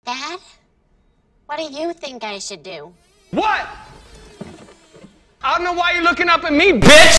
Dad, what do you think I should do? What? I don't know why you're looking up at me, bitch!